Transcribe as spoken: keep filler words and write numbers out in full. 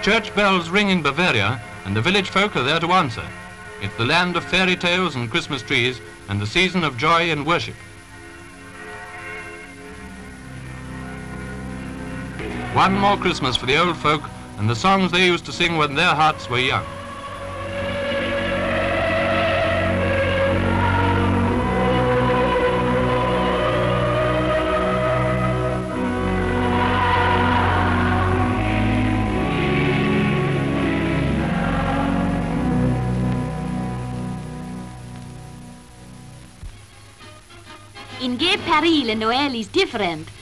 church bells ring in Bavaria, and the village folk are there to answer. It's the land of fairy tales and Christmas trees, and the season of joy and worship. One more Christmas for the old folk, and the songs they used to sing when their hearts were young. In Gay Paris, le Noël is different.